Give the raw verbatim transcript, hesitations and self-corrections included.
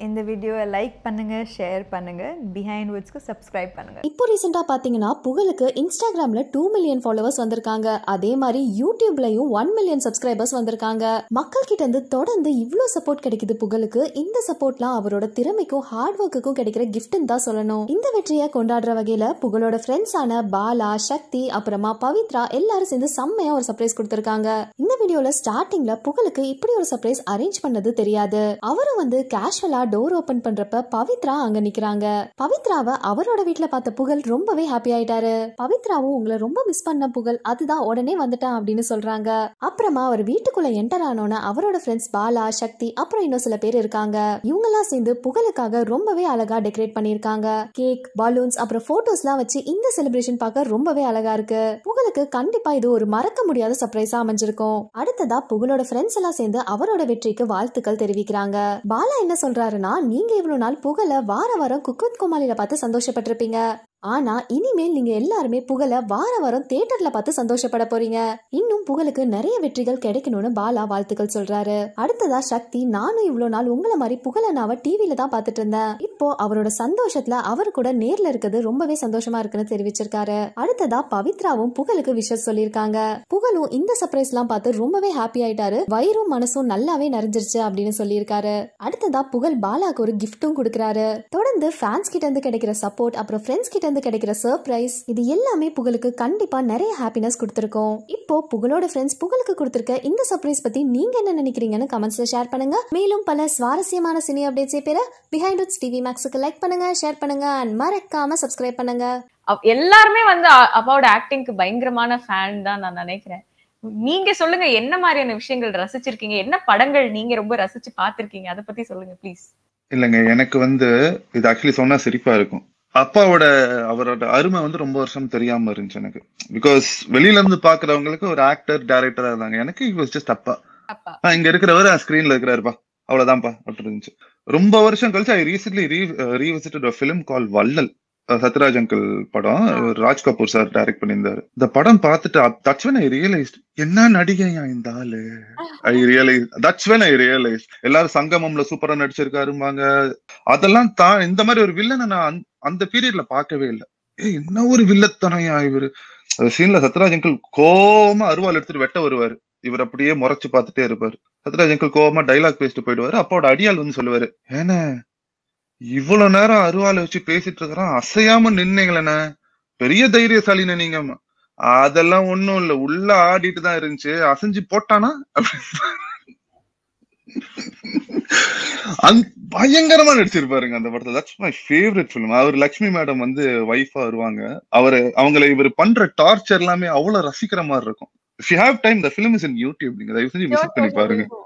இந்த வீடியோவை லைக் பண்ணுங்க, ஷேர் பண்ணுங்க, Behindwoods க்கு சப்ஸ்கிரைப் பண்ணுங்க. இப்போ ரீசெண்டா பாத்தீங்கன்னா புகழுக்கு இன்ஸ்டாகிராம்ல டூ மில்லியன் ஃபாலோவர்ஸ் வந்திருக்காங்க. அதே மாதிரி யூடியூப்லயும் ஒன் மில்லியன் சப்ஸ்கிரைபர்ஸ் வந்திருக்காங்க. மக்கள் கிட்ட இருந்து தொடர்ந்து இவ்ளோ சப்போர்ட் கிடைக்குது புகழுக்கு. இந்த சப்போர்ட்லாம் அவரோட திறமைக்கும் ஹார்ட் ஒர்க்குக்கும் கிடைக்கிற கிஃப்ட்னு தான் சொல்லணும். இந்த வெற்றியை கொண்டாடுற வகையில புகழோட ஃப்ரெண்ட்ஸான பாலா, சக்தி, அப்புறமா பவித்ரா எல்லாரும் சேர்ந்து செம்மையா ஒரு சர்ப்ரைஸ் கொடுத்திருக்காங்க. இந்த வீடியோல ஸ்டார்டிங்ல புகழுக்கு இப்படி ஒரு சர்ப்ரைஸ் அரேஞ்ச் பண்ணது தெரியாது. அவரும் வந்து கேஷுவலா டோர் ஓபன் பண்றப்ப பவித்ரா அங்க நிக்கிறாங்க. பவித்ராவை அவரோட வீட்டுல பார்த்த புகழ் ரொம்பவே ஹாப்பி ஆயிட்டாரு. பவித்ராவும் உங்களை ரொம்ப மிஸ் பண்ண புகழ், அதுதான் உடனே வந்துட்டான் அப்படின்னு சொல்றாங்க. அப்புறமா அவர் வீட்டுக்குள்ள என்டர் ஆனோன்னு அவரோட ஃப்ரெண்ட்ஸ் பாலா, சக்தி, அப்புறம் இன்னும் சில பேர் இருக்காங்க. இவங்க எல்லாம் சேர்ந்து புகழுக்காக ரொம்பவே அழகா டெக்கரேட் பண்ணிருக்காங்க. கேக், பலூன்ஸ், அப்புறம் போட்டோஸ் எல்லாம் வச்சு இந்த செலிப்ரேஷன் பார்க்க ரொம்பவே அழகா இருக்கு. புகழுக்கு கண்டிப்பா இது ஒரு மறக்க முடியாத சர்ப்ரைஸா அமைஞ்சிருக்கும். அடுத்ததா புகழோட ஃப்ரெண்ட்ஸ் எல்லாம் சேர்ந்து அவரோட வெற்றிக்கு வாழ்த்துக்கள் தெரிவிக்கிறாங்க. பாலா என்ன சொல்றாருன்னா, நீங்க இவ்வளவு நாள் புகழ வார வாரம் குக் வித் கோமாளில பார்த்து சந்தோஷப்பட்டிருப்பீங்க. ஆனா இனிமேல் நீங்க எல்லாருமே புகழ வார வாரம் தியேட்டர்ல பார்த்து சந்தோஷப்பட போறீங்க. இன்னும் புகழுக்கு நிறைய வெற்றிகள் கிடைக்கணும்னு பாலா வாழ்த்துக்கள் சொல்றாரு. அடுத்ததா சக்தி, நானும் இவ்வளவு நாள் உங்களை மாதிரி புகழனாவ டிவில தான் பாத்துட்டு இருந்தேன். இப்போ அவரோட சந்தோஷத்துல அவர் கூட நேர்ல இருக்கிறது ரொம்பவே சந்தோஷமா இருக்குன்னு தெரிவிச்சிருக்காரு. அடுத்ததா பவித்ராவும் புகழுக்கு விஷஸ் சொல்லிருக்காங்க. புகழும் இந்த சர்ப்ரைஸ் எல்லாம் பார்த்து ரொம்பவே ஹாப்பி ஆயிட்டாரு. வயிறும் மனசும் நல்லாவே நிறைஞ்சிருச்சு அப்படின்னு சொல்லியிருக்காரு. அடுத்ததா புகழ் பாலாக்கு ஒரு கிஃப்டும் கொடுக்கறாரு. தொடர்ந்து ஃபேன்ஸ் கிட்ட இருந்து கிடைக்கிற சப்போர்ட், அப்புறம் ஃப்ரெண்ட்ஸ் கிட்ட கிடைக்கிற சர்ப்ரைஸ், இது எல்லாமே புகழுக்கு கண்டிப்பா நிறைய ஹாப்பினஸ் கொடுத்திருக்கும். இப்போ புகழோட ஃப்ரெண்ட்ஸ் புகழுக்கு கொடுத்திருக்க இந்த சர்ப்ரைஸ் பத்தி நீங்க என்ன நினைக்கிறீங்கன்னு கமெண்ட்ஸ்ல ஷேர் பண்ணுங்க. மேலும் பல சுவாரஸ்யமான சினி அப்டேட்ஸை பெற Behindwoods டிவி Maxக்கு லைக் பண்ணுங்க, ஷேர் பண்ணுங்க, and மறக்காம சப்ஸ்கிரைப் பண்ணுங்க. எல்லாருமே வந்து அப்பாவோட ஆக்டிங்க்கு பயங்கரமான ஃபேன் தான் நான் நினைக்கிறேன். நீங்க சொல்லுங்க, என்ன மாதிரியான விஷயங்கள் ரசிச்சிருக்கீங்க, என்ன படங்கள் நீங்க ரொம்ப ரசிச்சு பாத்திருக்கீங்க, அதை பத்தி சொல்லுங்க ப்ளீஸ். இல்லங்க, எனக்கு வந்து இது ஆக்சுவலி சொன்னா சிரிப்பா இருக்கும். அப்பாவோட அவரோட அருமை வந்து ரொம்ப வருஷம் தெரியாம இருந்துச்சு எனக்கு. பிகாஸ் வெளியில இருந்து பாக்குறவங்களுக்கு ஒரு ஆக்டர், டைரக்டரா இருந்தாங்க. எனக்கு இட் வாஸ் ஜஸ்ட் அப்பா. இங்க இருக்கிறவர் ஸ்கிரீன்ல இருக்கிறாருப்பா, அவ்வளவுதான்ப்பா அப்படி இருந்துச்சு. ரொம்ப வருஷம் கழிச்சு I recently re revisited a film called வள்ளல், சத்யராஜ் அங்கிள் படம். ராஜ் கபூர் சார் டைரக்ட் பண்ணியிருந்தாரு. இந்த படம் பார்த்துட்டு தட்ஸ் when I realized, என்ன நடிகையா இந்த ஆளு. I realize that's when I realized. எல்லாரும் சங்கமம்ல சூப்பரா நடிச்சிருக்காருமாங்க. அதெல்லாம் தான் இந்த மாதிரி ஒரு வில்லனை நான் அந்த பீரியட்ல பார்க்கவே இல்லை. ஏ என்ன ஒரு வில்லத்தனையா இவரு. சீன்ல சத்யராஜ் அங்கிள் கோவமா அருவாள் எடுத்துட்டு வெட்ட வருவாரு. இவர் அப்படியே முறைச்சு பார்த்துட்டே இருப்பாரு. சத்யராஜ் அங்கிள் கோவமா டைலாக் பேசிட்டு போயிடுவாரு. அப்பாவோட அடியாள் வந்து சொல்லுவாரு, ஏன்னா இவ்வளவு நேரம் அருவாளை வச்சு பேசிட்டு இருக்கிறான், அசையாம நின்னீங்களே, பெரிய தைரியசாலின நீங்க. அதெல்லாம் ஒண்ணும் இல்ல, உள்ள ஆடிட்டு தான் இருந்துச்சு, அசைஞ்சு போட்டானா பயங்கரமா நடிச்சிருப்பாருங்க அந்த படத்துல. That's my favourite film. அவர் லட்சுமி மேடம் வந்து வைஃபா வருவாங்க. அவரு அவங்களை இவர் பண்ற டார்ச்சர் எல்லாமே அவ்வளவு ரசிக்கிற மாதிரி இருக்கும். If you have time, the film is in YouTube. நீங்க தயவு செஞ்சு விசிட் பண்ணி பாருங்க.